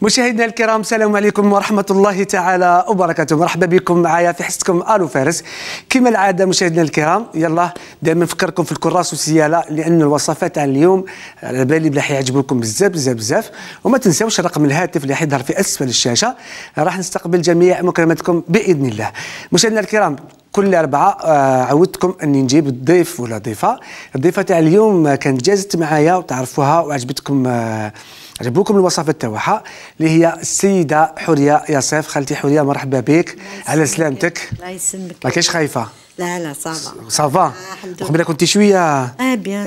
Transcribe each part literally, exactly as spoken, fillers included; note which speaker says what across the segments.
Speaker 1: مشاهدينا الكرام، السلام عليكم ورحمة الله تعالى وبركاته. مرحبا بكم معايا في حصتكم الو فارس. كما العادة مشاهدينا الكرام، يلا دائما نفكركم في الكراس والسيالة، لأن الوصفات تاع اليوم على بالي بلا حيعجبوكم بزاف بزاف بزاف. وما تنساوش رقم الهاتف اللي حيظهر في أسفل الشاشة، راح نستقبل جميع مكالماتكم بإذن الله. مشاهدينا الكرام، كل أربعة آه عودتكم أني نجيب الضيف ولا ضيفة. الضيفة تاع اليوم كانت جازت معايا وتعرفوها وعجبتكم آه عجبوكم الوصفات تاعها، اللي هي السيدة حورية ياسيف. خالتي حورية مرحبا بك، على سلامتك.
Speaker 2: الله يسلمك.
Speaker 1: ما كاينش خايفة؟
Speaker 2: لا لا صافا
Speaker 1: صافا. قبيله كنتي شوية
Speaker 2: اه بيان.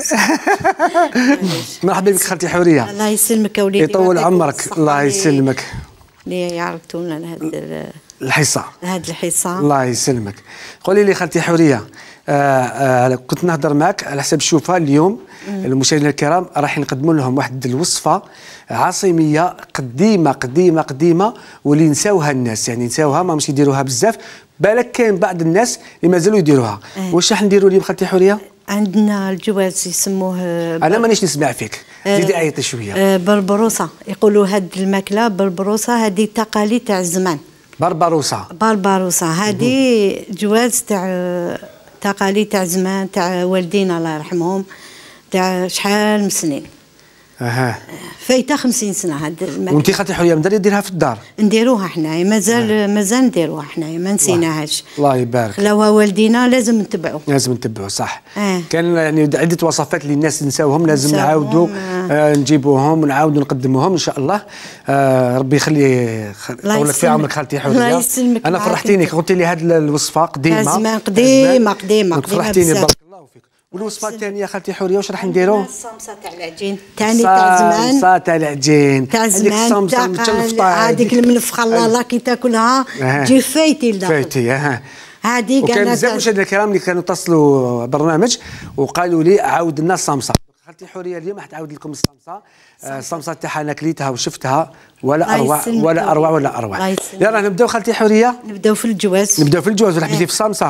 Speaker 1: مرحبا بك خالتي حورية.
Speaker 2: الله يسلمك اوليدي،
Speaker 1: يطول عمرك. الله يسلمك.
Speaker 2: اللي يعرفتونا لهاد
Speaker 1: الحصة
Speaker 2: هاد الحصة.
Speaker 1: الله يسلمك. قولي لي خالتي حورية، آه آه كنت نهضر معك على حسب الشوفة اليوم. المشاهدين الكرام راح نقدموا لهم واحد الوصفة عاصمية قديمة قديمة قديمة، واللي نساوها الناس، يعني نساوها ما مش يديروها بزاف. بالك كاين بعض الناس اللي مازالوا يديروها. أه. واش راح نديروا اليوم خالتي حورية؟
Speaker 2: عندنا الجواز يسموه
Speaker 1: انا مانيش نسمع فيك، زيدي أه عيطي شويه.
Speaker 2: أه بربروسه، يقولوا هاد الماكله بربروسه، هذه تقاليد تاع الزمان.
Speaker 1: بربروسه
Speaker 2: بربروسه هذه جواز تاع تقاليد تاع زمان، تاع والدينا الله يرحمهم، تاع شحال من سنين.
Speaker 1: اها
Speaker 2: فايته خمسين سنه هاد الماكله.
Speaker 1: وانت خالتي حورية مداري ديرها في الدار؟
Speaker 2: نديروها حنايا، مازال آه. مازال نديروها حنايا، ما نسيناهاش.
Speaker 1: الله يبارك.
Speaker 2: خلاوها والدينا، لازم نتبعوا
Speaker 1: لازم نتبعوا صح.
Speaker 2: آه.
Speaker 1: كان يعني عده وصفات اللي الناس نساوهم، لازم نعاودوا آه. آه نجيبوهم ونعاودوا نقدموهم ان شاء الله. آه ربي يخلي يطول في عمرك خالتي حورية.
Speaker 2: الله يسلمك.
Speaker 1: انا فرحتيني قلت لي هذه الوصفه قديمه
Speaker 2: زمان قديمه قديمه
Speaker 1: فرحتيني بارك الله فيك. والوصفه الثانيه خالتي حورية واش راح نديروا؟
Speaker 2: الصمصه تاع العجين ثاني تاع زمان.
Speaker 1: الصمصه تاع العجين
Speaker 2: تاع زمان، تاع هذيك المنفخه الله كي تاكلها تجي فايتي لداخل.
Speaker 1: فايتي اها.
Speaker 2: هذيك
Speaker 1: وكان بزاف مشاهدينا الكرام اللي كانوا اتصلوا برنامج وقالوا لي عاود لنا الصمصه. خالتي حورية اليوم راح تعاود لكم الصمصه. الصمصه تاعها انا كليتها وشفتها، ولا اروع ولا اروع ولا اروع. يلا نبداو خالتي حورية.
Speaker 2: نبداو في الجواز.
Speaker 1: نبداو في الجواز ولا حبيتي في الصمصه؟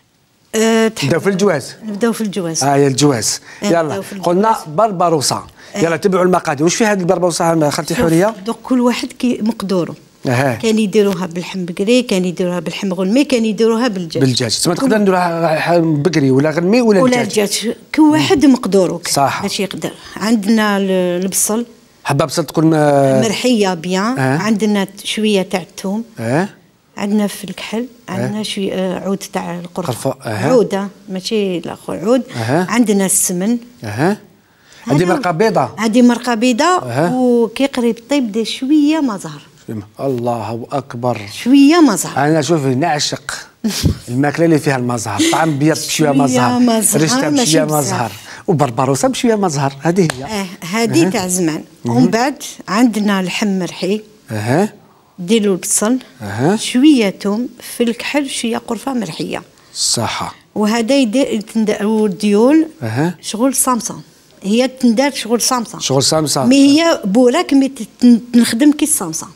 Speaker 2: أه
Speaker 1: نبداو في الجواز.
Speaker 2: نبداو في الجواز.
Speaker 1: اه يا الجواز. يلا قلنا بربروسه. أه. يلا تبعوا المقادير. واش في هذه البربروسه خالتي حورية؟
Speaker 2: دوك كل واحد كي مقدوره.
Speaker 1: أه.
Speaker 2: كان يديروها باللحم بقري، كان يديروها باللحم غلمي، كان يديروها بالدجاج.
Speaker 1: بالدجاج تما تقدر نديروها بقري ولا غلمي ولا
Speaker 2: ولا الدجاج، كل واحد مقدوره
Speaker 1: صح
Speaker 2: باش يقدر. عندنا البصل،
Speaker 1: حبه بصل تكون
Speaker 2: مرحيه بيان. أه. عندنا شويه تاع الثوم.
Speaker 1: أه.
Speaker 2: عندنا في الكحل، عندنا أه. شويه عود تاع القرفه.
Speaker 1: أه.
Speaker 2: عوده ماشي الاخر عود.
Speaker 1: أه.
Speaker 2: عندنا السمن.
Speaker 1: اها. هذه مرقه بيضاء.
Speaker 2: هذه مرقه بيضاء.
Speaker 1: أه.
Speaker 2: وكي قريب طيب دي شويه ما زهر.
Speaker 1: الله اكبر.
Speaker 2: شويه ما زهر.
Speaker 1: انا شوفي نعشق الماكله اللي فيها المزهر، طعم بيض بشويه مزهر، ريشتها بشويه مزهر، وبربروسه بشويه مزهر. هذه هي.
Speaker 2: اه هذه تاع زمان. ومن بعد عندنا لحم مرحي.
Speaker 1: اها.
Speaker 2: ديروا البصل.
Speaker 1: اها.
Speaker 2: شويه ثوم، في الكحل شويه قرفه مرحيه.
Speaker 1: صحه.
Speaker 2: وهذا يدير والديول.
Speaker 1: اها.
Speaker 2: شغل صامصه، هي تندار شغل صامصه.
Speaker 1: شغل صامصه.
Speaker 2: مي هي بوراك مي تنخدم كي الصامصه.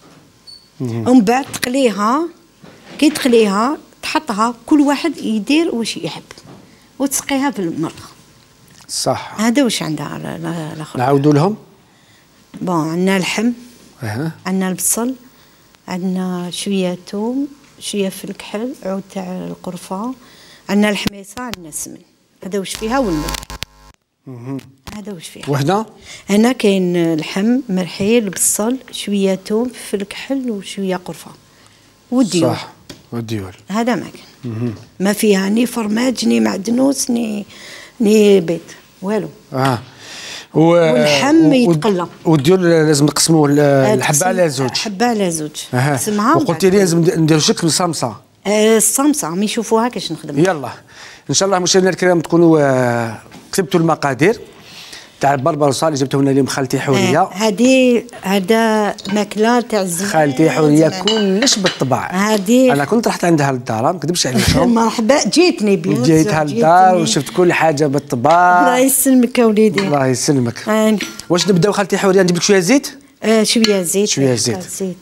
Speaker 2: ومن بعد تقليها، كي تقليها تحطها كل واحد يدير واش يحب وتسقيها بالمرقه.
Speaker 1: صح.
Speaker 2: هذا واش عندها الاخر.
Speaker 1: نعاودوا لهم.
Speaker 2: بون عندنا اللحم.
Speaker 1: اها.
Speaker 2: عندنا البصل، عندنا شويه ثوم، شويه في الكحل، عود تاع القرفه، عندنا الحميصه، عندنا السمن. هذا واش فيها والملح. هذا واش فيها.
Speaker 1: وحده.
Speaker 2: هنا كاين اللحم مرحي، البصل، شويه ثوم، في الكحل، وشويه قرفه والديول.
Speaker 1: صح والديول.
Speaker 2: هذا ما كان. ما فيها ني فرماج ني معدنوس ني ني بيض والو.
Speaker 1: اه و...
Speaker 2: واللحم يتقلى.
Speaker 1: والديول لازم نقسموا الحبه على زوج.
Speaker 2: حبه على زوج.
Speaker 1: قسمها. وقلت لي لازم نديروا شكل صمصه.
Speaker 2: آه الصمصه ما يشوفوها كاش نخدم.
Speaker 1: يلا ان شاء الله مشاهدينا الكرام تكونوا آه كتبتوا المقادير تاع البربروسه اللي جبتوا لنا اليوم خالتي حورية.
Speaker 2: هذه هذا ماكله تاع الزمان.
Speaker 1: خالتي حورية كلش بالطبع.
Speaker 2: هذه
Speaker 1: انا كنت رحت عندها للدار، ما نكذبش عليكم.
Speaker 2: مرحبا، جيتني بيان.
Speaker 1: جيتها للدار وشفت كل حاجه بالطبع.
Speaker 2: الله يسلمك وليدي.
Speaker 1: الله يسلمك.
Speaker 2: آه.
Speaker 1: واش نبداو خالتي حورية؟ نجيب لك شويه زيت؟
Speaker 2: آه شويه زيت.
Speaker 1: شويه زيت.
Speaker 2: زيت.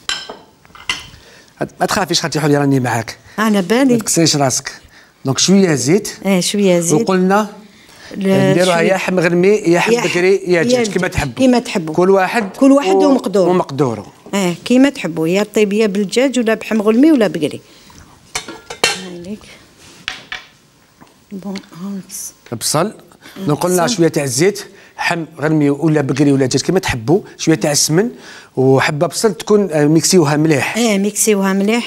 Speaker 1: ما تخافيش خالتي حورية راني معاك.
Speaker 2: انا بالي.
Speaker 1: ما تكسريش راسك. دونك شويه زيت.
Speaker 2: اه شويه زيت.
Speaker 1: وقلنا نديروها يا حم غرمي يا حم بكري يا دجاج كيما تحبوا
Speaker 2: كيما تحبوا
Speaker 1: كل واحد
Speaker 2: كل واحد و... ومقدور
Speaker 1: ومقدوره
Speaker 2: اه كيما تحبوا يا طيب يا بالدجاج ولا بحم غرمي ولا بقري. هايليك بون هانس
Speaker 1: البصل نقولنا شويه تاع الزيت حم غرمي ولا بقري ولا دجاج كيما تحبوا شويه تاع السمن وحبه بصل تكون ميكسيوها مليح.
Speaker 2: اه ميكسيوها مليح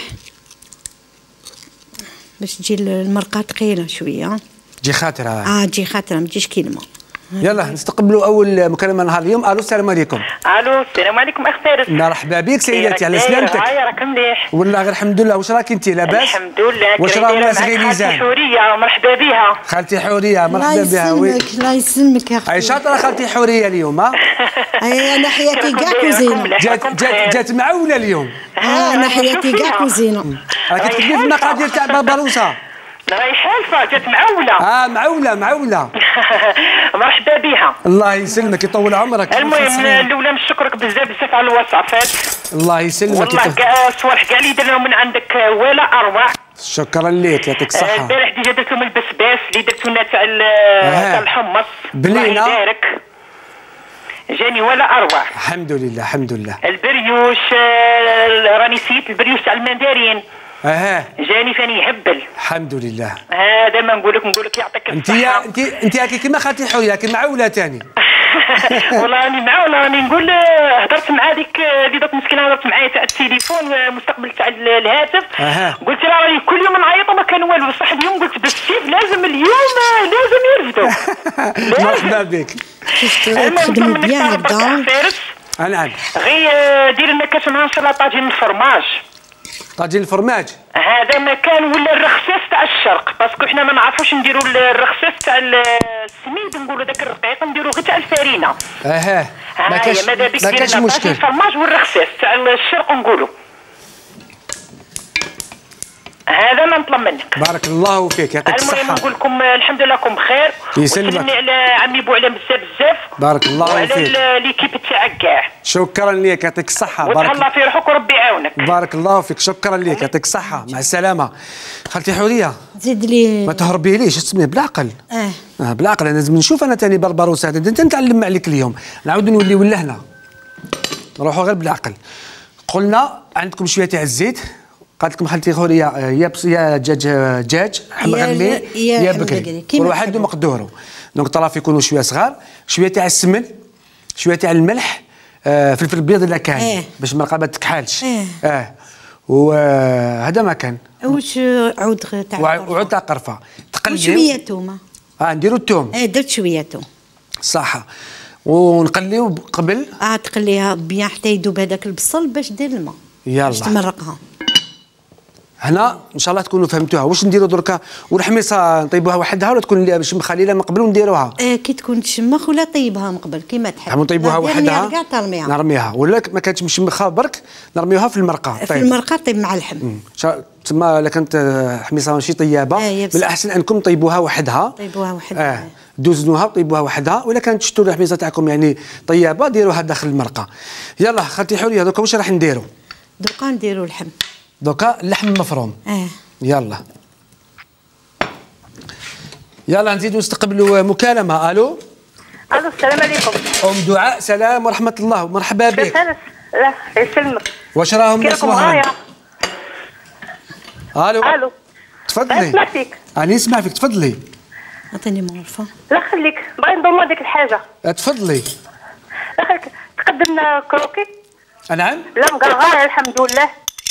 Speaker 2: باش تجي المرقه ثقيله شويه
Speaker 1: تجي خاطره
Speaker 2: اه تجي خاطره ما تجيش كيلمه.
Speaker 1: يلا نستقبلوا اول مكالمه نهار اليوم. الو السلام عليكم.
Speaker 3: الو السلام عليكم اخ فارس.
Speaker 1: مرحبا بك سيداتي على سلامتك.
Speaker 3: هاي راك مليح
Speaker 1: والله غير الحمد لله. واش راك انت لاباس؟
Speaker 3: الحمد لله.
Speaker 1: واش راه الناس غيليزان؟
Speaker 3: خالتي حوريه مرحبا بها.
Speaker 1: خالتي حوريه مرحبا بها.
Speaker 2: الله يسلمك الله يسلمك يا اختي.
Speaker 1: اي شاطره خالتي حوريه اليوم. ها
Speaker 2: اي انا حياتي كاع كوزينه.
Speaker 1: جات جات جات معوله اليوم.
Speaker 2: اه انا حياتي كاع كوزينه.
Speaker 1: راك تكتبي في المقادير تاع باباروسه.
Speaker 3: راهي حالفه جات معوله.
Speaker 1: اه معوله معوله.
Speaker 3: مرحبا بها.
Speaker 1: الله يسلمك يطول عمرك.
Speaker 3: المهم الاولى نشكرك بزاف بزاف على الوصفات.
Speaker 1: الله يسلمك.
Speaker 3: والله كاع الصوالح كاع اللي درناهم من عندك ولا اروع.
Speaker 1: شكرا لك يعطيك الصحه.
Speaker 3: البارح ديجا درت لهم البسباس اللي درتو لنا تاع تاع الحمص.
Speaker 1: بلينا.
Speaker 3: الله يبارك. جاني ولا اروع.
Speaker 1: الحمد لله الحمد لله.
Speaker 3: البريوش راني نسيت البريوش تاع المندارين.
Speaker 1: اها
Speaker 3: جاني فاني يهبل.
Speaker 1: الحمد لله.
Speaker 3: هذا ما نقول لك نقول لك يعطيك الصحه.
Speaker 1: انت انت انت كيما خالتي حوريه كيما معوله ثاني.
Speaker 3: والله راني معوله راني نقول هضرت مع هذيك اللي دوك مسكينه هضرت معايا تاع التليفون مستقبل تاع الهاتف.
Speaker 1: أه.
Speaker 3: قلت لها راني كل يوم نعيط وما كان والو بصح اليوم قلت بالسيف لازم اليوم لازم يرفدوا.
Speaker 1: مرحبا بك.
Speaker 2: تخدموا بيان هكذا.
Speaker 1: نعم.
Speaker 3: غير دير لنا كاس مع ان شاء الله طاجين الفرماج.
Speaker 1: طاجين الفرماج
Speaker 3: هذا مكان ولا الرخصاص تاع الشرق باسكو حنا ما نعرفوش نديروا الرخصاص تاع السميد نقولوا داك الرقيق نديروا غير تاع الفارينه.
Speaker 1: اها ما كاش ما كاش مشكل.
Speaker 3: الفرماج والرخصاص تاع الشرق نقولوا هذا ما نطلب منك.
Speaker 1: بارك الله فيك يعطيك الصحه.
Speaker 3: المهم نقول لكم الحمد لله راكم بخير.
Speaker 1: يسلمك.
Speaker 3: وسلمي على عمي بوعلام بزاف بزاف.
Speaker 1: بارك الله فيك.
Speaker 3: وعلى ليكيب تاعك كاع.
Speaker 1: شكرا لك يعطيك الصحه.
Speaker 3: بارك الله في روحك وربي يعاونك.
Speaker 1: بارك الله فيك شكرا لك يعطيك الصحه. مع السلامه. خالتي حوريه
Speaker 2: زيد لي
Speaker 1: ما تهربي ليش تسميه بالعقل.
Speaker 2: اه
Speaker 1: اه بالعقل. انا لازم نشوف انا ثاني بربروس هذا انت نتعلم عليك اليوم نعاود نولي ولا هنا نروحوا غير بالعقل. قلنا عندكم شويه تاع الزيت قالت لكم خالتي حوريه يا يا دجاج دجاج حم غرمي يا بكري كل واحد ومقدوره. دونك طرف يكونوا شويه صغار شويه تاع السمن شويه تاع الملح آه فلفل ابيض الا كان
Speaker 2: اه.
Speaker 1: باش المرقه ما تكحالش.
Speaker 2: اه,
Speaker 1: اه. وهذا ما كان.
Speaker 2: واش عود تاع
Speaker 1: وعود تاع قرفه تقليو
Speaker 2: شويه تومه.
Speaker 1: اه نديروا الثوم.
Speaker 2: اه درت شويه توم
Speaker 1: صح. ونقليو قبل
Speaker 2: اه تقليها بيان حتى يذوب هذاك البصل باش دير الماء
Speaker 1: يلا
Speaker 2: باش تمرقها.
Speaker 1: هنا ان شاء الله تكونوا فهمتوها. واش نديروا دركا والحميصه نطيبوها وحدها ولا تكون باش مخليله من قبل ونديروها؟
Speaker 2: اه كي تكون تشمخ ولا طيبها من قبل كيما تحب.
Speaker 1: نطيبوها وحدها
Speaker 2: كاع ترميها
Speaker 1: نرميها ولا ما كانتش مشمخه برك نرميوها في المرقه.
Speaker 2: طيب. في المرقه طيب مع اللحم.
Speaker 1: تما الا كانت حميصه ماشي طيابه
Speaker 2: آه
Speaker 1: من الاحسن انكم طيبوها وحدها.
Speaker 2: طيبوها وحدها
Speaker 1: اه دوزنوها وطيبوها وحدها. ولا كانت تشتروا الحميصه تاعكم يعني طيابه ديروها داخل المرقه. يلا خالتي حوريه دوكا واش راح نديروا؟
Speaker 2: دوكا نديروا اللحم.
Speaker 1: دوكا اللحم مفروم.
Speaker 2: اه
Speaker 1: يلا يلا نزيدوا نستقبلوا مكالمه. الو
Speaker 3: الو السلام عليكم.
Speaker 1: ام دعاء سلام ورحمه الله ومرحبا بك.
Speaker 3: لا يسلمك.
Speaker 1: واش راهم يسمعون؟ الو
Speaker 3: الو
Speaker 1: تفضلي.
Speaker 3: نسمع فيك.
Speaker 1: انا نسمع فيك تفضلي.
Speaker 2: عطيني معرفه.
Speaker 3: لا خليك باغي نضمن هذيك الحاجه.
Speaker 1: تفضلي.
Speaker 3: لا خليك تقدم لنا كروكي.
Speaker 1: نعم.
Speaker 3: لا مقرغره الحمد لله.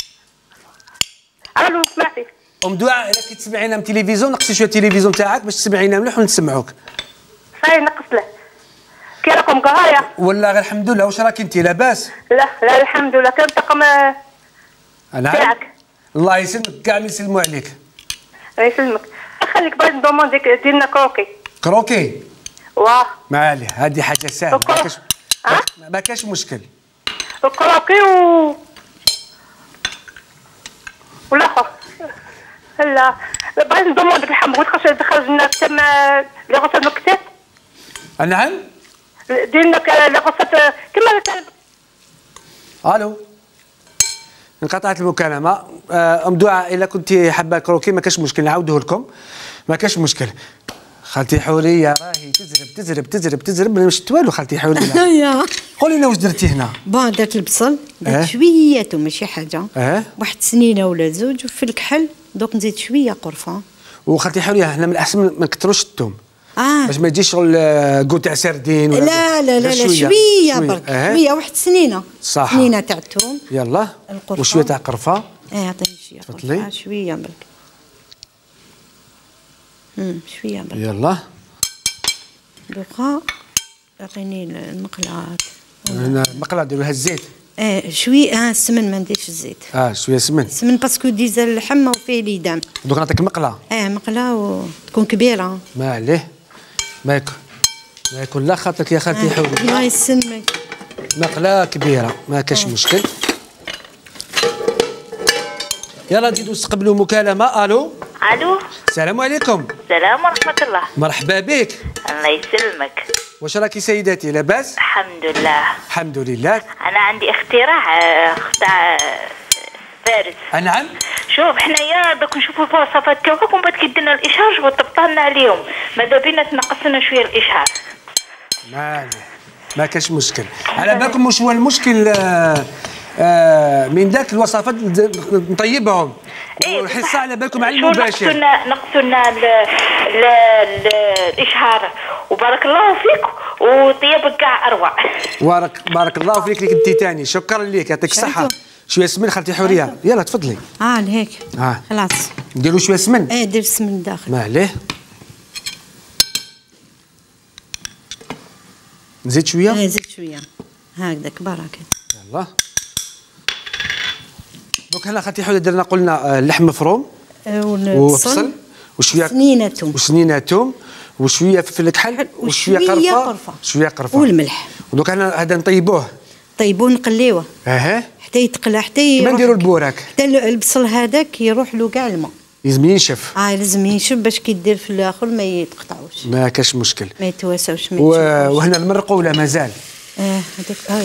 Speaker 3: الو نسمع فيك.
Speaker 1: ام دعاء الا كي تسمعينا من التلفزيون نقصي شويه التلفزيون تاعك باش تسمعينا مليح ونسمعوك.
Speaker 3: صاي نقص له. كي راكم قرايه؟
Speaker 1: ولا غير الحمد لله. واش راك انت لاباس؟
Speaker 3: لا لا الحمد لله كان الطقم
Speaker 1: تاعك. الله يسلمك كاع يسلموا عليك.
Speaker 3: الله يسلمك. خليك باغي ندومون ديك دير لنا كروكي.
Speaker 1: كروكي؟
Speaker 3: واه
Speaker 1: معالي هذه حاجه سهله ما كاش ما كاش مشكل.
Speaker 3: كروكي و والاخر لا باغي ندومون ديك الحم بغيت خاص تخرج لنا تم لي غوصات من الكتاب.
Speaker 1: نعم.
Speaker 3: دير لنا لي غوصات كما.
Speaker 1: الو انقطعت المكالمه. ام دعاء الا كنت حابه كروكي ما كاش مشكل نعاودوه لكم ما كاش مشكل. خالتي حوريه راهي تزرب تزرب تزرب تزرب ما شفت والو خالتي حوريه. قولي لنا واش درتي هنا؟
Speaker 2: بون درت البصل، درت
Speaker 1: اه.
Speaker 2: شويه توم ماشي حاجه،
Speaker 1: اه.
Speaker 2: واحد سنينه ولا زوج وفي الكحل، دوك نزيد شويه قرفه.
Speaker 1: وخالتي حوريه هنا من الاحسن ما نكثروش الثوم
Speaker 2: اه
Speaker 1: باش ما يجيش شغل كو تاع سردين ولا
Speaker 2: لا لا لا, لا شويه, شوية برك اه. شويه واحد سنينه
Speaker 1: صح
Speaker 2: سنينه تاع الثوم
Speaker 1: يلا
Speaker 2: القرفه
Speaker 1: وشويه تاع قرفه.
Speaker 2: اه عطيني شويه قرفه شويه برك امم شويه برك
Speaker 1: يلا
Speaker 2: دوكا عطيني المقله.
Speaker 1: هنا المقله ديروها الزيت
Speaker 2: اه شويه اه السمن ما نديرش الزيت
Speaker 1: اه شويه سمن
Speaker 2: السمن باسكو ديزل اللحم وفيه ليدام.
Speaker 1: دوك نعطيك مقله
Speaker 2: اه مقله وتكون كبيره
Speaker 1: ما عليه ما يكون ما يكون لا خاطرك يا خالتي حوريه.
Speaker 2: الله يسلمك
Speaker 1: مقله كبيره ما كاش مشكل. يلا نزيدو نستقبلوا مكالمه. الو
Speaker 4: الو
Speaker 1: السلام عليكم.
Speaker 4: السلام ورحمة الله.
Speaker 1: مرحبا بك.
Speaker 4: الله يسلمك.
Speaker 1: واش راكي سيداتي لاباس؟
Speaker 4: الحمد لله.
Speaker 1: الحمد لله.
Speaker 4: أنا عندي اختراع تاع فارس.
Speaker 1: نعم.
Speaker 4: شوف حنايا دوك نشوفوا الوصفات تاعك ومن بعد كيدينا الإشهار وطبطنا لنا عليهم، ماذا بينا تنقص لنا شوية الإشهار.
Speaker 1: ما عليه ما كاش مشكل. على بالكم واش هو المشكل؟ آه آه من ذاك الوصفات نطيبهم.
Speaker 4: إيه
Speaker 1: والحصه على بالكم على المباشر.
Speaker 4: نقصوا نقصوا لنا الاشهار وبارك الله فيك وطيبك كاع اروع.
Speaker 1: بارك بارك الله فيك ليك انت ثاني. شكرا لك يعطيك الصحه. شويه سمن خالتي حوريه. يلا تفضلي.
Speaker 2: اه لهيك
Speaker 1: اه
Speaker 2: خلاص
Speaker 1: نديروا شويه سمن.
Speaker 2: ايه دير السمن داخل.
Speaker 1: ما عليه. نزيد شويه.
Speaker 2: ايه زيد شويه هكذاك بركه.
Speaker 1: يلا دوك هنا خالتي حوريه درنا قلنا اللحم مفروم وبصل وشويه
Speaker 2: سنينه توم
Speaker 1: وسنينه توم وشويه فلفل كحل وشويه قرفه
Speaker 2: قرفه
Speaker 1: شويه قرفه
Speaker 2: والملح.
Speaker 1: ودوك هنا هذا نطيبوه
Speaker 2: طيبوه نقليوه
Speaker 1: اها
Speaker 2: حتى يتقلى حتى
Speaker 1: كيما نديروا البوراك
Speaker 2: حتى البصل هذاك يروح له كاع الماء.
Speaker 1: لازم ينشف.
Speaker 2: اه لازم ينشف باش كي دير في الاخر ما يتقطعوش
Speaker 1: ما كاش مشكل
Speaker 2: ما يتواساوش ما
Speaker 1: و... وهنا المرقوا ولا مازال؟
Speaker 2: اه هذاك اه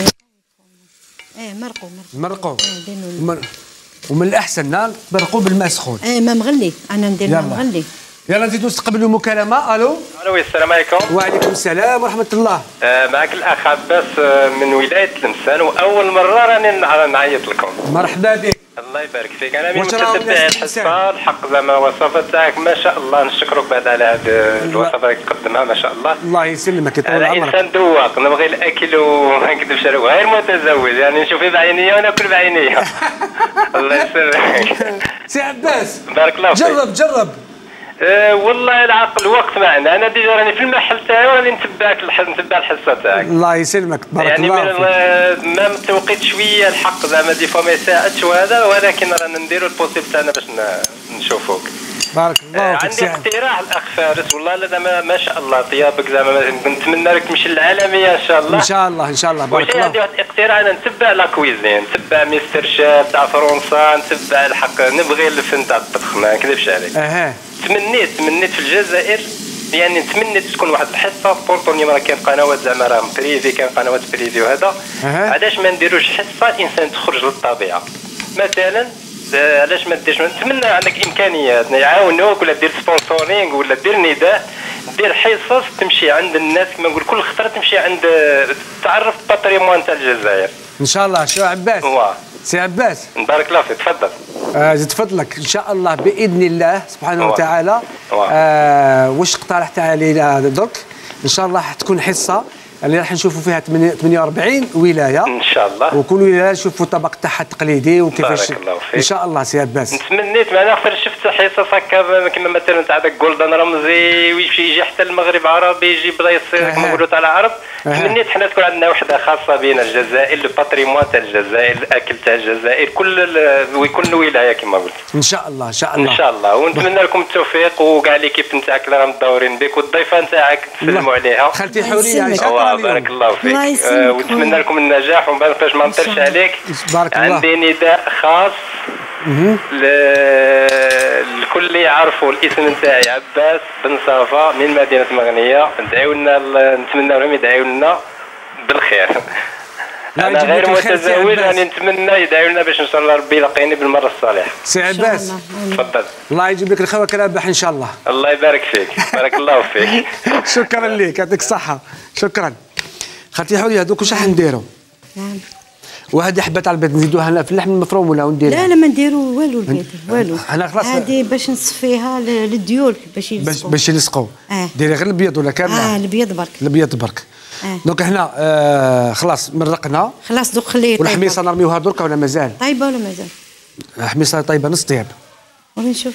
Speaker 2: اه مرقوا
Speaker 1: مرقوا مرقوا ومن الاحسن نرقوا بالماء سخون.
Speaker 2: اه ما مغلي انا ندير ماء مغلي.
Speaker 1: يلا نزيدو نستقبلوا مكالمه. الو
Speaker 5: الو السلام عليكم.
Speaker 1: وعليكم السلام ورحمه الله.
Speaker 5: آه معك الاخ عباس من ولايه تلمسان واول مره راني نعيط لكم.
Speaker 1: مرحبا بك.
Speaker 5: الله يبارك فيك. انا من متتبع الحصه الحق زعما الوصفات تاعك ما شاء الله نشكرك بعد على هذه الوصفه اللي تقدمها ما شاء الله.
Speaker 1: الله يسلمك يطول عمرك.
Speaker 5: انا انسان ذواق نبغي الاكل وما نكذبش عليك غير متزوج يعني نشوف بعيني وناكل بعيني. الله يسلمك.
Speaker 1: سي عباس
Speaker 5: بارك الله فيك.
Speaker 1: جرب جرب.
Speaker 5: أه والله العقل الوقت معنا انا ديجا راني في المحل تاعي وراني نتبعك نتبع الحصه تاعك.
Speaker 1: الله يسلمك بارك
Speaker 5: يعني
Speaker 1: الله فيك.
Speaker 5: يعني ما التوقيت شويه الحق زعما دي فوا ما يساعدش وهذا ولكن رانا نديروا البوسيبل تاعنا باش نشوفوك.
Speaker 1: بارك الله
Speaker 5: أه
Speaker 1: فيك.
Speaker 5: عندي اقتراح الاخ فارس والله لا ما, ما شاء الله طيابك زعما نتمنى لك تمشي للعالميه ان شاء الله.
Speaker 1: ان شاء الله ان شاء الله بارك الله.
Speaker 5: عندي واحد الاقتراح انا نتبع لا كويزين نتبع مستر شاف تاع فرنسا نتبع الحق نبغي الفن تاع الطبخ ما نكذبش عليك.
Speaker 1: اها
Speaker 5: تمنيت تمنيت في الجزائر يعني تمنيت تكون واحد الحصه بورطوني راه كاين قنوات زعما راهم بريفي كاين قنوات بريفي وهذا علاش ما نديروش حصه الانسان تخرج للطبيعه مثلا علاش ما ديرش نتمنى عندك امكانيات يعاونوك ولا دير سبونسورينغ ولا دير نداء دير حصص تمشي عند الناس كما نقول كل خطره تمشي عند تعرف الباتريمون تاع الجزائر
Speaker 1: ان شاء الله. شو عباس
Speaker 5: واه
Speaker 1: سي عباس
Speaker 5: بارك الله فيك تفضل.
Speaker 1: آه زيد فضلك ان شاء الله باذن الله سبحانه
Speaker 5: واه.
Speaker 1: وتعالى. آه واش اقترحت علينا درك ان شاء الله حتكون حصه اللي راح نشوفوا فيها ثمانية وأربعين ولايه
Speaker 5: ان شاء الله
Speaker 1: وكل ولايه نشوفوا الطبق تاعها التقليدي وكيفاش
Speaker 5: بارك الله فيك.
Speaker 1: ان شاء الله سي عباس.
Speaker 5: تمنيت معنا اخر شفت حصص هكا كما مثلا تاع داك جولدن رمزي ويمشي يجي حتى المغرب عربي يجي بدا يصير كما نقولوا تاع العرب. تمنيت حنا تكون عندنا وحده خاصه بنا الجزائر الباتريمون تاع الجزائر الاكل تاع الجزائر كل ويكون ولايه كما قلت.
Speaker 1: ان شاء الله ان شاء الله
Speaker 5: ان شاء الله ونتمنى لكم التوفيق وكاع ليكيب نتاعك اللي راهم مدورين بك والضيفه نتاعك تسلموا عليها.
Speaker 1: خالتي حوريه
Speaker 5: شكرا بارك الله فيك. آه ونتمنى لكم النجاح ومن بعد باش ما نطلش عليك
Speaker 1: بارك الله.
Speaker 5: عندي نداء خاص ل... الكل اللي يعرفوا الاسم نتاعي عباس بن صافا من مدينه مغنيه ندعيو لنا نتمنى لهم يدعيو لنا بالخير. انا غير متزوج، راني نتمنى يدعوا لنا باش ان شاء الله ربي يلقيني بالمره الصالحه.
Speaker 1: سي عباس
Speaker 5: تفضل.
Speaker 1: الله يجيب لك الخوك رابح ان شاء الله.
Speaker 5: الله يبارك فيك، بارك الله فيك.
Speaker 1: شكرا لك، يعطيك الصحه. شكرا. خالتي حوريه هذوك واش راح نديروا؟
Speaker 2: نعم.
Speaker 1: وهذه حبه تاع البيض نزيدوها هنا في اللحم المفروم ولا نديرها؟
Speaker 2: لا لا ما نديروا والو البيض والو.
Speaker 1: انا خلاص
Speaker 2: هذه باش نصفيها للديول باش يلصقوا.
Speaker 1: باش يلصقوا.
Speaker 2: آه.
Speaker 1: ديري غير البيض ولا كامل؟
Speaker 2: اه البيض برك.
Speaker 1: البيض برك.
Speaker 2: آه.
Speaker 1: دونك هنا آه خلاص مرقنا.
Speaker 2: خلاص دوك خليه طيب.
Speaker 1: والحميصه نرميوها دركا ولا مازال؟
Speaker 2: طيبه ولا مازال؟
Speaker 1: حميصه طيبه نص طياب.
Speaker 2: وري نشوف.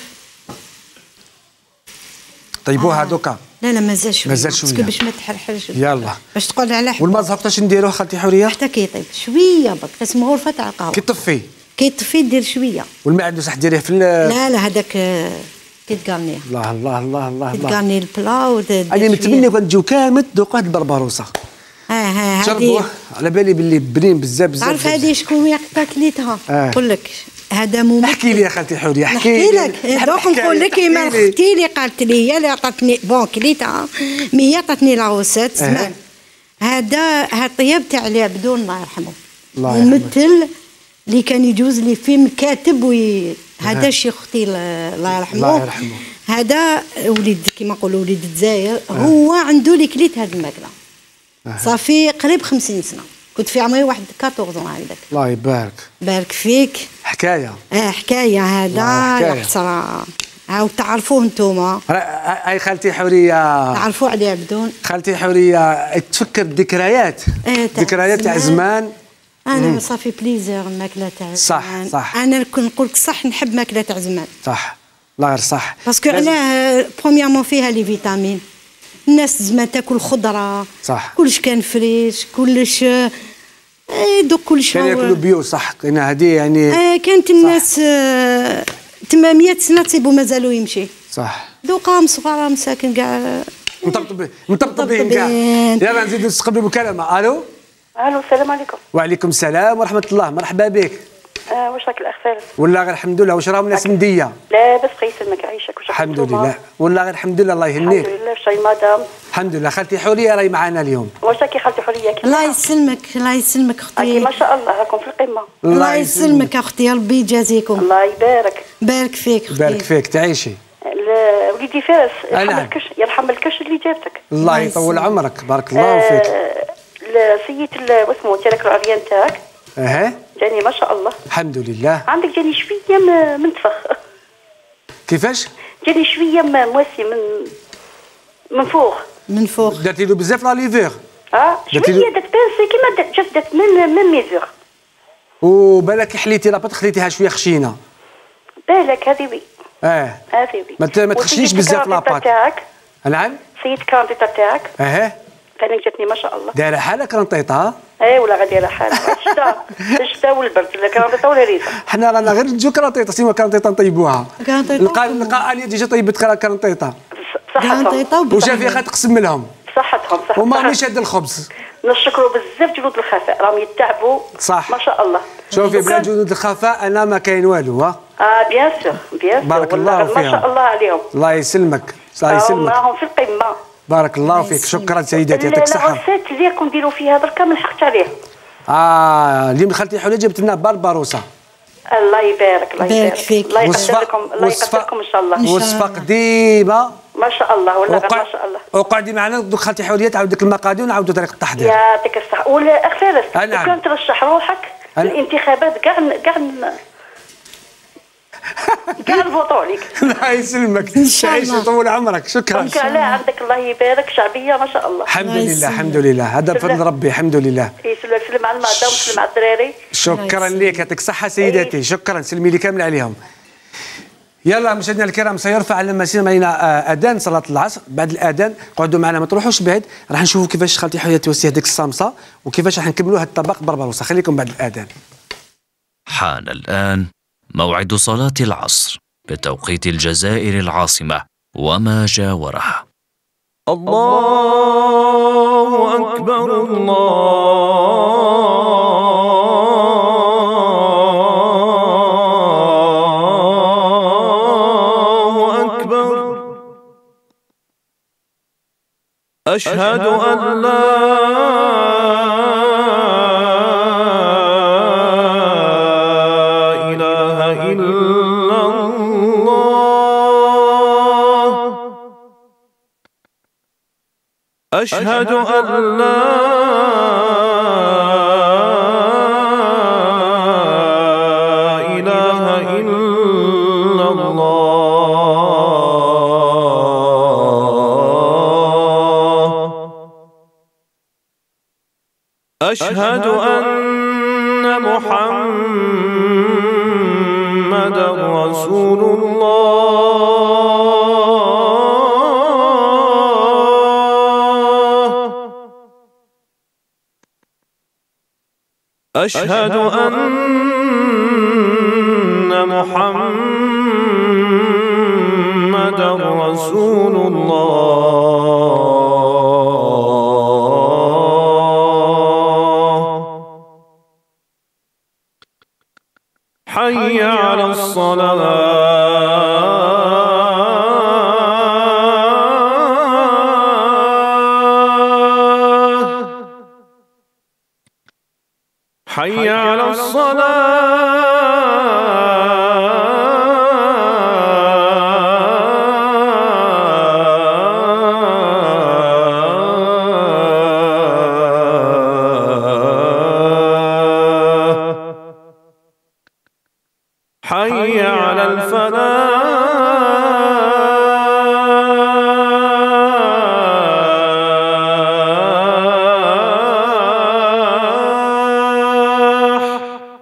Speaker 1: طيبوها
Speaker 2: آه.
Speaker 1: دوكا.
Speaker 2: لا لا مازال شويه.
Speaker 1: مازال شويه.
Speaker 2: باش ما تحرحلش.
Speaker 1: يلا.
Speaker 2: باش تقول على حبه.
Speaker 1: والماء وقتاش نديروه خالتي حوريه؟
Speaker 2: حتى كيطيب شويه برك، اسمه غرفه تاع القهوه.
Speaker 1: كيطفي.
Speaker 2: كيطفي دير شويه.
Speaker 1: والماء عنده صح ديريه في
Speaker 2: لا لا هذاك كيتقرنيه.
Speaker 1: الله الله الله الله الله.
Speaker 2: كيتقرني البلا ودير.
Speaker 1: انا متمنى كون تجيو كامل تذوقوا هاد البربروسه.
Speaker 2: اه ها هذه.
Speaker 1: جربوه على بالي باللي بنين بزاف بزاف.
Speaker 2: تعرف هذه شكون يعطيك كليتها؟
Speaker 1: آه.
Speaker 2: نقول لك هذا ممثل.
Speaker 1: احكي لي يا خالتي حوريه احكي
Speaker 2: نحكي لك دوك نقول لك كيما اختي لي قالت لي هي اللي عطاتني بون كليتها مي هي عطاتني لا روسيت زمان. هذا هذا الطياب تاع علي عبدون الله يرحمه.
Speaker 1: الله يرحمه.
Speaker 2: ممثل اللي كان يجوز لي فيلم كاتب وي هذا شي اختي الله يرحمه.
Speaker 1: الله يرحمه.
Speaker 2: هذا وليد كيما نقولوا وليد الجزائر. هو عنده لي كليت هذه الماكله. صافي قريب خمسين سنه، كنت في عمري واحد أربعطاش هكذاك.
Speaker 1: الله يبارك.
Speaker 2: بارك فيك.
Speaker 1: حكايه.
Speaker 2: اه حكايه هذا يا حسره. هاو تعرفوه نتوما.
Speaker 1: هاي خالتي حوريه.
Speaker 2: تعرفوا علي عبدون.
Speaker 1: خالتي حوريه تفكر ذكريات.
Speaker 2: اه
Speaker 1: ذكريات تاع زمان.
Speaker 2: انا صافي بليزير الماكله تاع
Speaker 1: صح
Speaker 2: زمان.
Speaker 1: صح.
Speaker 2: انا كنت نقول لك صح نحب ماكله تاع زمان.
Speaker 1: صح الله غير صح.
Speaker 2: باسكو علاه برومييرمون فيها لي فيتامين. الناس زمان تاكل خضره.
Speaker 1: صح.
Speaker 2: كلش كان فريش كلش. اي دوك كلش
Speaker 1: كان ياكلوا بيو صح. كاين هذه يعني.
Speaker 2: اه كانت الناس آه ثمانمائة سنه تصيبوا مازالوا يمشي.
Speaker 1: صح.
Speaker 2: دوكا مصغره مساكن كاع.
Speaker 1: مطبطبين مطبطبين كاع. يلا نزيدوا نستقبلوا مكالمه. الو.
Speaker 6: الو السلام عليكم.
Speaker 1: وعليكم السلام ورحمه الله. مرحبا بك.
Speaker 6: آه واش راك الاخ فارس؟
Speaker 1: والله غير الحمد لله. واش راهم الناس منديه؟
Speaker 6: لاباس بخير يسلمك عايشك. واش
Speaker 1: الحمد لله والله غير الحمد لله الله يهنيك.
Speaker 6: الحمد لله. واش راهي مدام؟
Speaker 1: الحمد لله. خالتي حوريه راهي معنا اليوم.
Speaker 6: واش راكي خالتي حوريه كي؟
Speaker 2: الله يسلمك الله يسلمك اختي.
Speaker 6: ما شاء الله راكم في القمه.
Speaker 2: الله يسلمك اختي ربي يجازيكم.
Speaker 6: الله يبارك.
Speaker 2: بارك فيك اختي.
Speaker 1: بارك فيك تعيشي.
Speaker 6: وليدي فارس يرحم
Speaker 1: نعم.
Speaker 6: الكش يرحم الكش اللي جابتك.
Speaker 1: الله يطول عمرك بارك الله فيك.
Speaker 6: السيد واسمو تاعك العريان تاعك.
Speaker 1: اها.
Speaker 6: جاني ما شاء الله.
Speaker 1: الحمد لله.
Speaker 6: عندك جاني شويه منتفخ.
Speaker 1: كيفاش؟
Speaker 6: جاني شويه مواسي من من فوق.
Speaker 2: من فوق.
Speaker 1: درتي له بزاف لا ليفير.
Speaker 6: اه شويه دات بانسي كيما جات دات من من ميزور.
Speaker 1: وبالك حليتي لابط خليتيها شويه خشينه.
Speaker 6: بالك هذه وي.
Speaker 1: اه
Speaker 6: هذه وي.
Speaker 1: ما تخشنيش بزاف لاباط
Speaker 6: تاعك.
Speaker 1: نعم.
Speaker 6: سيد كرانطيطه تاعك.
Speaker 1: اها.
Speaker 6: انا جاتني ما شاء الله.
Speaker 1: دايره حالك كرانطيطه.
Speaker 6: اي ولا غادي على حالك. الشتاء الشتاء والبرد لا كرانطيطه ولا ريزه.
Speaker 1: حنا رانا غير نجيو كرانطيطه سيما كرانطيطه نطيبوها.
Speaker 2: كرانطيطه.
Speaker 1: نلقى اني ديجا طيبت كرانطيطه.
Speaker 2: صحتهم.
Speaker 1: وجا فيها تقسم لهم.
Speaker 6: صحتهم صح.
Speaker 1: وما مش هاد الخبز.
Speaker 6: نشكروا بزاف جنود الخفاء راهم يتعبوا.
Speaker 1: صح.
Speaker 6: ما شاء الله.
Speaker 1: شوفي بلا جنود الخفاء انا ما كاين والو. ها.
Speaker 6: اه بيان سور بيان سور.
Speaker 1: بارك الله فيهم.
Speaker 6: ما شاء الله عليهم.
Speaker 1: الله يسلمك. الله يسلمك.
Speaker 6: راهم في القمه.
Speaker 1: بارك الله فيك. شكرا سيداتي يعطيك الصحه.
Speaker 6: الوسات اللي راكم ديروا فيها دركا ما لحقتش عليه.
Speaker 1: اه اليوم خالتي حوليه جبت لنا بربروسه.
Speaker 6: الله يبارك الله يبارك
Speaker 2: فيك.
Speaker 6: الله يقدركم الله يقدركم ان شاء الله.
Speaker 1: وصفه قديمه.
Speaker 6: ما شاء الله والله
Speaker 1: وقع...
Speaker 6: ما شاء الله.
Speaker 1: وقعدي معنا دوك خالتي حوليه تعاود ديك المقادير ونعاودوا طريقه التحضير.
Speaker 6: يعطيك الصحه. ولا اخ فارس
Speaker 1: نعم.
Speaker 6: كان ترشح روحك الانتخابات كاع كاع كاع نفوتوا عليك.
Speaker 1: الله يسلمك. تعيش وطول عمرك. شكرا.
Speaker 6: كاع لا عندك الله يبارك شعبيه ما شاء الله.
Speaker 1: الحمد لله الحمد لله هذا بفضل ربي الحمد لله.
Speaker 6: يسلم سلم على المعدة وسلم على الدراري.
Speaker 1: شكرا لك يعطيك الصحه سيداتي. شكرا سلمي لي كامل عليهم. يلا مشاهدينا الكرام سيرفع لما سينا علينا اذان صلاه العصر. بعد الاذان قعدوا معنا ما تروحوش بعيد راح نشوفوا كيفاش خالتي حوليه توسي هذيك الصامصه وكيفاش راح نكملوا هذا الطبق بربروسه. خليكم بعد الاذان.
Speaker 7: حان الآن موعد صلاة العصر بتوقيت الجزائر العاصمة وما جاورها.
Speaker 8: الله أكبر الله أكبر أشهد أن لا إلا الله أشهد أن لا إله إلا الله أشهد أن محمدا رسول الله أشهد أن محمدا رسول الله حي على الصلاة حي على الصلاة حي على الفلاح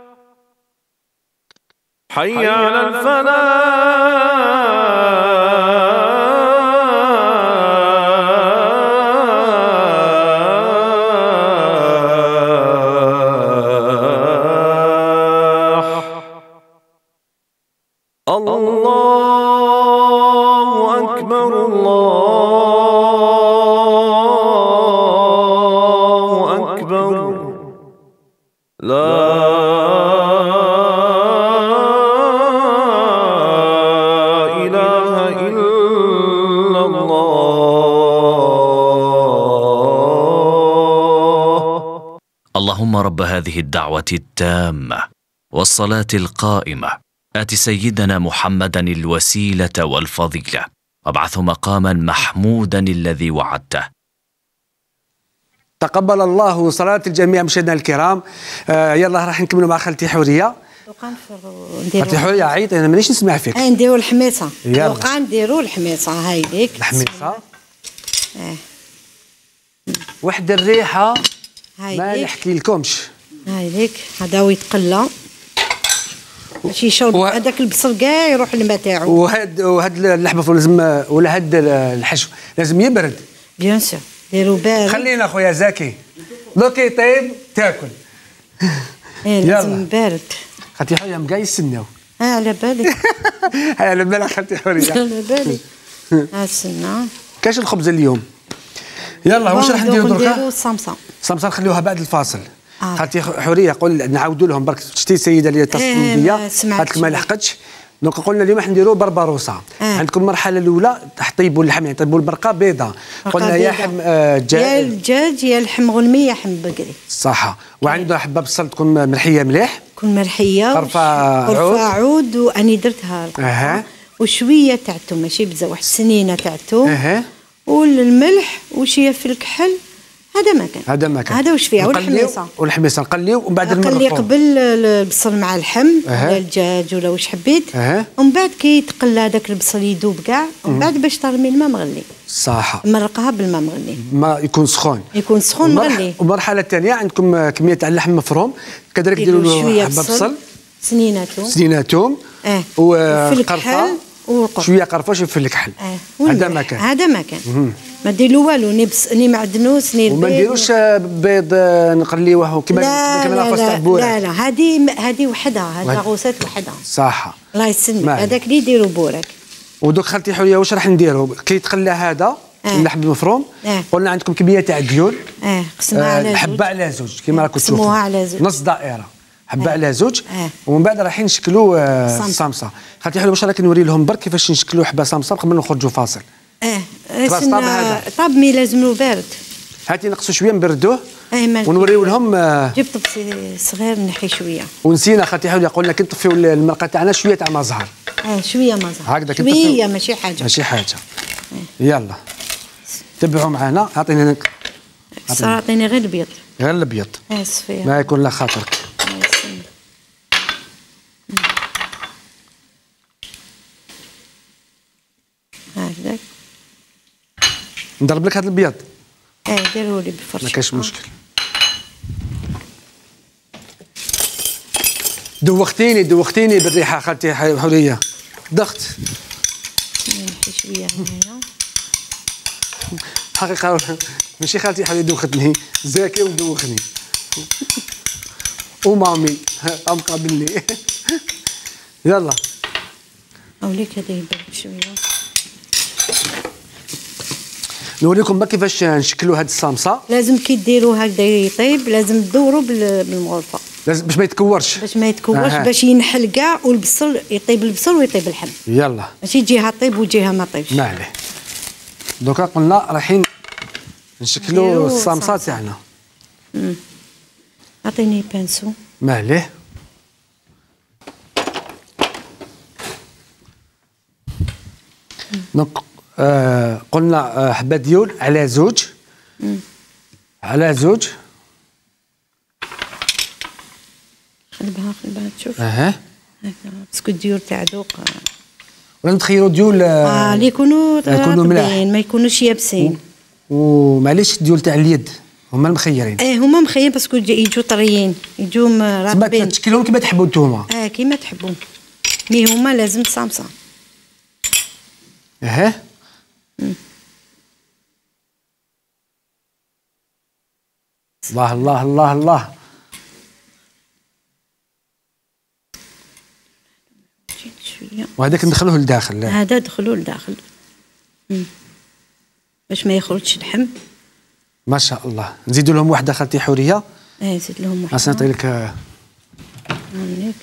Speaker 8: حي على الفلاح الله أكبر الله أكبر لا إله إلا الله
Speaker 7: اللهم رب هذه الدعوة التامة والصلاة القائمة آت سيدنا محمدا الوسيلة والفضيلة وابعثه مقاما محمودا الذي وعدته.
Speaker 1: تقبل الله صلاة الجميع مشاهدينا الكرام. آه يلا راح نكملوا مع خالتي حورية. خالتي حورية عيط أنا مانيش نسمع فيك.
Speaker 2: آه نديروا الحميصة.
Speaker 1: يلا
Speaker 2: وقع نديروا الحميصة هاي ليك.
Speaker 1: الحميصة.
Speaker 2: آه.
Speaker 1: واحد الريحة
Speaker 2: هاي
Speaker 1: ما
Speaker 2: ليك.
Speaker 1: نحكي لكمش.
Speaker 2: هاي ليك هذا ويتقلى. ماشي يشرب
Speaker 1: و...
Speaker 2: هذاك البصل كاع يروح الماء تاعو.
Speaker 1: وهاد وهاد اللحمة لازم ولا هاد الحشو لازم يبرد.
Speaker 2: بيان سور ديروا بارد.
Speaker 1: خلينا خويا زكي. دوكي طيب تاكل.
Speaker 2: ايه لازم بارد.
Speaker 1: خالتي حورية مقاي يستناو.
Speaker 2: اه على بالك.
Speaker 1: على بالك خالتي حورية.
Speaker 2: على بالي. ها استنى.
Speaker 1: كاش الخبز اليوم. يلا واش راح نديروا دركا؟
Speaker 2: نديروا الصمصه.
Speaker 1: الصمصه نخليوها بعد الفاصل.
Speaker 2: آه.
Speaker 1: خالتي حوريه قول نعاودوا لهم برك شتي السيده اللي اتصلت
Speaker 2: إيه
Speaker 1: بيا
Speaker 2: ما
Speaker 1: قالت لك ما لحقتش دونك قلنا اليوم راح نديروا بربروسه.
Speaker 2: آه.
Speaker 1: عندكم المرحله الاولى طيبوا اللحم يعني طيبوا البرقه بيضاء قلنا يا حم آه
Speaker 2: يا الدجاج يا اللحم غلمي يا حم بقري
Speaker 1: صح. وعنده حبه بصل تكون مرحيه مليح
Speaker 2: تكون مرحيه
Speaker 1: قرفه عود
Speaker 2: قرفه عود واني درتها
Speaker 1: اها
Speaker 2: وشويه تاع الثوم ماشي بزاف واحد السنينه تاع الثوم
Speaker 1: اها
Speaker 2: والملح وشويه في الكحل هذا ما كان
Speaker 1: هذا ما كان
Speaker 2: هذا واش فيها والحميصه
Speaker 1: والحميصه نقليو ومن بعد
Speaker 2: نقلي قبل البصل مع اللحم
Speaker 1: أه.
Speaker 2: ولا الدجاج ولا واش حبيت
Speaker 1: أه.
Speaker 2: ومن بعد كي يتقلى هذاك البصل يذوب كاع ومن بعد باش ترمي الماء مغلي
Speaker 1: صح
Speaker 2: مرقها بالماء مغلي
Speaker 1: ما يكون سخون
Speaker 2: يكون سخون مغلي.
Speaker 1: والمرحله الثانيه عندكم كميه تاع اللحم مفروم كذلك ديروا له حبه بصل
Speaker 2: سنينه توم
Speaker 1: سنينه توم
Speaker 2: اه
Speaker 1: وقرفه شويه قرفه شويه في الكحل
Speaker 2: اه
Speaker 1: هذا ما كان
Speaker 2: هذا ما كان ما ديروا والو ني بس ني معدنوس ني
Speaker 1: وما نديروش بيض نقليوه كما كما لاغوص تاع بورك
Speaker 2: لا لا هذه هذه وحدها هذه لاغوصات وحدها
Speaker 1: صح
Speaker 2: الله يسلمك هذاك اللي يديروا بورك.
Speaker 1: ودوك خالتي حوريه واش راح نديروا كي يتقلى هذا
Speaker 2: آه.
Speaker 1: اللحم المفروم
Speaker 2: آه.
Speaker 1: قلنا عندكم كميه تاع ديون
Speaker 2: اه قسموها على زوج
Speaker 1: حبه على زوج كما راكم تشوفوا
Speaker 2: قسموها على زوج
Speaker 1: نص دائره حبه
Speaker 2: آه.
Speaker 1: على زوج
Speaker 2: آه.
Speaker 1: ومن بعد رايحين نشكلوا آه صمصه. خالتي حوريه واش راك نوري لهم برك كيفاش نشكلوا حبه صمصه قبل ما نخرجوا فاصل.
Speaker 2: اه
Speaker 1: طاب هذا
Speaker 2: طاب مي لازم له بارد
Speaker 1: هاتي نقصوا شويه نبردوه
Speaker 2: اي ما
Speaker 1: ونوريو لهم. آه
Speaker 2: جبت طبسي صغير نحي شويه.
Speaker 1: ونسينا خالتي حوريه قلنا كي نطفيو المرقه تاعنا شويه تاع ما زهر.
Speaker 2: اه شويه ما زهر
Speaker 1: هكذا
Speaker 2: شويه ماشي حاجه
Speaker 1: ماشي حاجه. يلا تبعوا معنا. عطيني هناك
Speaker 2: صار عطيني غير البيض.
Speaker 1: غير الابيض.
Speaker 2: اه صفيه
Speaker 1: ما يكون لا خاطرك.
Speaker 2: هكذاك
Speaker 1: نضرب لك هذا الابيض.
Speaker 2: اه ديروا لي بالفرشه
Speaker 1: ما كاش مشكل. دوختيني دوختيني بالريحه خالتي حوريه. ضغط
Speaker 2: نحي شويه هنايا.
Speaker 1: حقيقه ماشي خالتي حوريه دوختني، زاكي ودوخني ومامي ام قابلني. يلا
Speaker 2: اوليك هذا يبرد شويه.
Speaker 1: نوريكم بقى كيفاش نشكلوا هاد الصامصه.
Speaker 2: لازم كي ديروا هكذا يطيب لازم تدوروا بالمغرفه
Speaker 1: لازم باش ما يتكورش.
Speaker 2: باش ما يتكورش
Speaker 1: آه.
Speaker 2: باش ينحل كاع والبصل يطيب البصل ويطيب اللحم.
Speaker 1: يلا
Speaker 2: ماشي جهه طيب وجهه ما طيبش.
Speaker 1: ما عليه. دوكا قلنا رايحين نشكلوا الصامصه تاعنا.
Speaker 2: اعطيني بانسو.
Speaker 1: ما عليه. دونك آه قلنا آه حبه ديول على زوج. مم. على زوج.
Speaker 2: قلبها قلبها تشوف.
Speaker 1: اها
Speaker 2: باسكو الديول تاع دوق
Speaker 1: ولا نتخيلوا ديول
Speaker 2: اه اللي يكونوا
Speaker 1: يكونوا ملاح
Speaker 2: ما يكونوش يابسين.
Speaker 1: ومعليش الديول تاع اليد هما المخيرين.
Speaker 2: ايه هما مخيرين باسكو يجوا طريين يجوا رابين.
Speaker 1: تشكلهم كيما تحبوا نتوما.
Speaker 2: اه كيما تحبوا مي هما لازم صامصه.
Speaker 1: اها الله الله الله الله. وهذاك ندخلوه لداخل.
Speaker 2: هذا دخلوه لداخل باش ما يخرجش اللحم.
Speaker 1: ما شاء الله. نزيدوا لهم واحده خالتي حوريه.
Speaker 2: ايه زيد لهم واحده.
Speaker 1: نعطي لك
Speaker 2: هناك.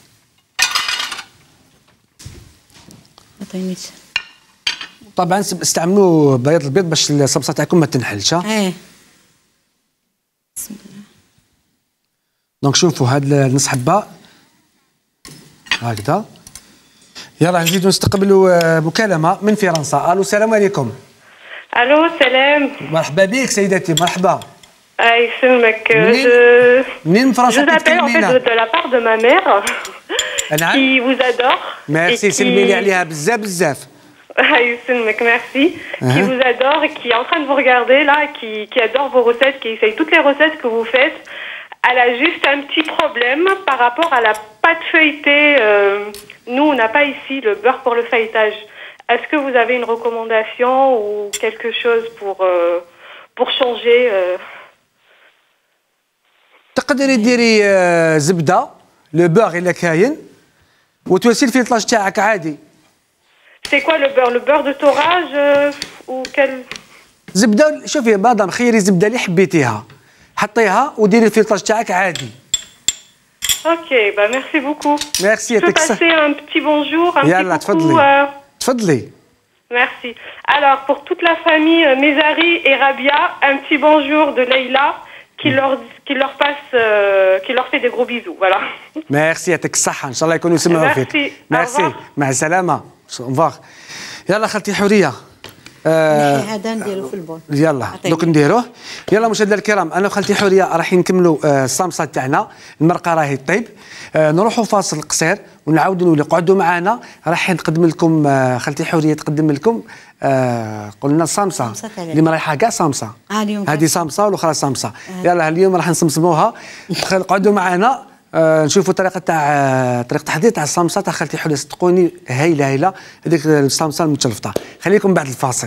Speaker 2: عطيني.
Speaker 1: طبعا استعملوا بياض البيض باش الصبصه تاعكم ما تنحلش.
Speaker 2: ايه بسم الله.
Speaker 1: دونك شوفوا هاد نص حبه هكذا. يلا نزيدوا نستقبلوا مكالمه من فرنسا. الو السلام عليكم.
Speaker 9: الو سلام.
Speaker 1: مرحبا بك سيدتي. مرحبا.
Speaker 9: يسلمك.
Speaker 1: منين من فرنسا
Speaker 9: تكلمينا؟ de la part de ma mère.
Speaker 1: نعم.
Speaker 9: qui vous adore.
Speaker 1: ميرسي سلمي لي عليها بزاف بزاف.
Speaker 9: يسلمك merci. qui vous adore et qui est en train de vous regarder là, qui qui adore vos recettes, qui essaye toutes les recettes que vous faites. Elle a juste un petit problème par rapport à la pâte feuilletée. Euh, nous, on n'a pas ici le beurre pour le feuilletage. Est-ce que vous avez une recommandation ou quelque chose pour euh, pour changer euh...
Speaker 1: تقدري ديري زبده لو بور الا كاين وتواسي الفيطلاج تاعك عادي.
Speaker 9: C'est quoi le beurre? Le beurre de taurage euh, ou quel?
Speaker 1: زبده. شوفي مدام خيري زبده اللي حبيتيها حطيها وديري الفيطلاج تاعك عادي.
Speaker 9: Ok, bah merci beaucoup.
Speaker 1: Merci.
Speaker 9: Je peux passer un petit bonjour, un
Speaker 1: Yalla,
Speaker 9: petit coucou.
Speaker 1: euh... تفضلي.
Speaker 9: Merci. Alors pour toute la famille euh, Mézari et Rabia, un petit bonjour de Leïla qui leur qui leur passe euh, qui leur fait des gros bisous. Voilà.
Speaker 1: Merci. يعطيك الصحة. إن شاء الله يكونوا يسمعوا فيك.
Speaker 9: Merci.
Speaker 1: Merci. مع السلامة. Au يلا خالتي حورية.
Speaker 2: هذا نديرو في البول.
Speaker 1: يلا دوك نديروه. يلا مشاهدينا الكرام انا وخالتي حوريه راح نكملوا الصامصه تاعنا. المرقه راهي طيب. نروحوا فاصل قصير ونعاودوا نولي. قعدوا معنا راح نقدم لكم خالتي حوريه تقدم لكم قلنا الصامصه اللي رايحه كاع صامصه. هذه صامصه والاخرى صامصه. يلا اليوم راح نصمصموها. قعدوا معنا نشوفوا طريقه تاع طريقه تحضير تاع الصامصه تاع خالتي حوريه. صدقوني هايله هايله هذيك الصامصه المتشلفطه. خليكم بعد الفاصل.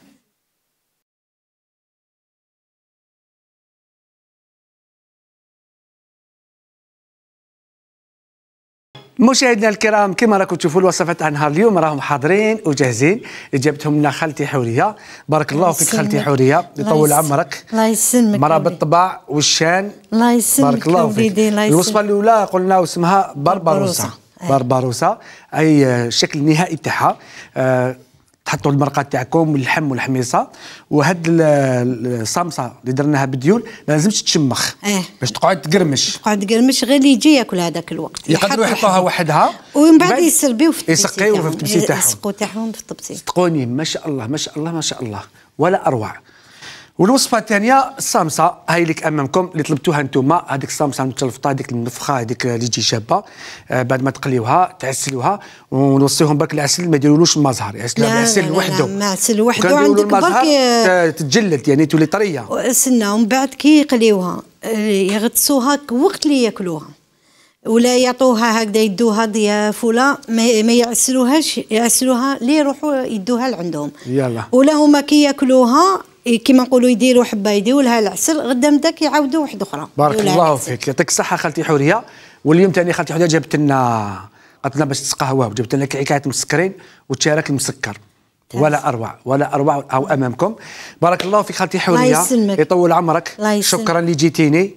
Speaker 1: مشاهدينا الكرام كما راكم تشوفوا الوصفات تاع نهار اليوم راهم حاضرين وجاهزين. جابتهم لنا خالتي حوريه. بارك الله فيك خالتي حوريه. يطول عمرك.
Speaker 2: الله يسلمك.
Speaker 1: مرا بالطبع والشان.
Speaker 2: الله يسلمك.
Speaker 1: بارك الله فيك. الوصفه الاولى قلنا اسمها بربروسه. بربروسه اي الشكل النهائي تاعها. آه تحطوا المرقه تاعكم واللحم والحميصه، وهاد الصامصه اللي درناها بالديول ما لازمش تشمخ
Speaker 2: اه
Speaker 1: باش تقعد تقرمش
Speaker 2: تقعد تقرمش غير اللي يجي ياكل هذاك الوقت.
Speaker 1: يقدروا يحطوها وحدها
Speaker 2: ومن بعد يسربيو في الطبسي
Speaker 1: يسقيو في الطبسي تاعهم
Speaker 2: يسقوا تاعهم في الطبسي.
Speaker 1: صدقوني ما شاء الله ما شاء الله ما شاء الله ولا اروع. والوصفه الثانيه الصامصه هاي لك امامكم اللي طلبتوها انتم، هذيك الصامصه المتلفطه هذيك النفخه هذيك اللي تجي شابه، آه بعد ما تقليوها تعسلوها ونوصيهم برك العسل ما يديرولوش المزهر، يعسلوها بالعسل وحده.
Speaker 2: لا عسل وحده عندك
Speaker 1: برك تتجلد يعني تولي طريه.
Speaker 2: استنى ومن بعد كي يقليوها يغطسوها وقت اللي ياكلوها، ولا يعطوها هكذا يدوها ضياف ولا ما يعسلوهاش، يعسلوها لي يروحوا يدوها لعندهم.
Speaker 1: يلا
Speaker 2: ولا هما كي ياكلوها كيما نقولوا يديروا حبه يديروا لها العسل، غدا داك يعاودوا واحده اخرى.
Speaker 1: بارك الله فيك، يعطيك الصحه خالتي حوريه. واليوم ثاني خالتي حوريه جابت لنا قالت لنا باش تقهوى وجبت لنا كعكات مسكرين وتشارك المسكر، ولا اروع ولا اروع او امامكم. بارك الله فيك خالتي حوريه، يطول عمرك. شكرا اللي جيتيني،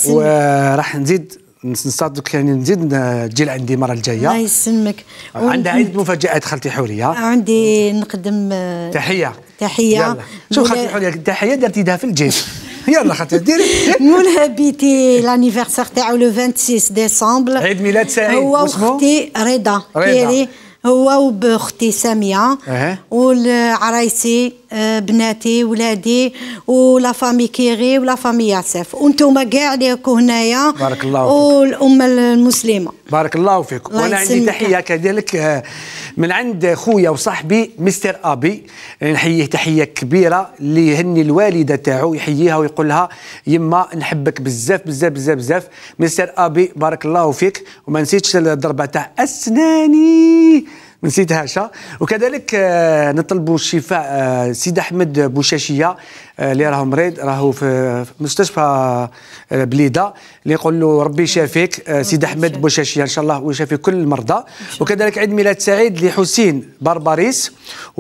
Speaker 1: وراح نزيد نصادق يعني نزيد تجي لعندي المره الجايه. الله
Speaker 2: يسلمك.
Speaker 1: عندها عده مفاجات خالتي حوريه.
Speaker 2: عندي نقدم
Speaker 1: تحيه
Speaker 2: تحيه.
Speaker 1: يلا شوف خالتي حوريه التحيه درتي يدها في الجيب. يلا خالتي ديري.
Speaker 2: مولها بيتي لانيفرسير تاعو لو ستة ديسمبر،
Speaker 1: عيد ميلاد سعيد.
Speaker 2: هو واختي رضا كيري، هو وباختي ساميه
Speaker 1: أه.
Speaker 2: والعرايسي بناتي ولادي ولا فامي كيري ولا فامي ياسف، وانتم كاع اللي راكم هنايا.
Speaker 1: بارك الله فيك.
Speaker 2: والامه المسلمه.
Speaker 1: بارك الله فيك. وانا عندي تحيه كذلك من عند خويا وصاحبي مستر ابي، نحييه تحيه كبيره اللي يهني الوالده تاعو، يحييها ويقول لها يما نحبك بزاف بزاف بزاف بزاف مستر ابي. بارك الله فيك. وما نسيتش الضربه تاع اسناني ما نسيتهاش. وكذلك نطلبوا الشفاء سيد احمد بوشاشيه اللي راه مريض، راهو في مستشفى بليده، اللي نقول له ربي يشافيك سيد احمد بوشاشيه ان شاء الله ويشافي كل المرضى. وكذلك عيد ميلاد سعيد لحسين بربريس،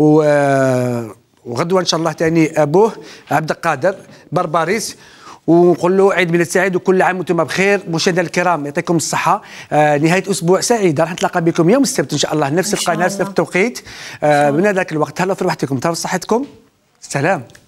Speaker 1: وغدوه ان شاء الله ثاني ابوه عبد القادر بربريس، ونقول له عيد ميلاد سعيد وكل عام وانتم بخير. مشاهدينا الكرام يعطيكم الصحه. آه نهايه اسبوع سعيده، راح نتلاقى بكم يوم السبت ان شاء الله نفس القناه نفس التوقيت. آه من هذاك الوقت تهلاو في روحتكم، تهلاو في صحتكم. سلام.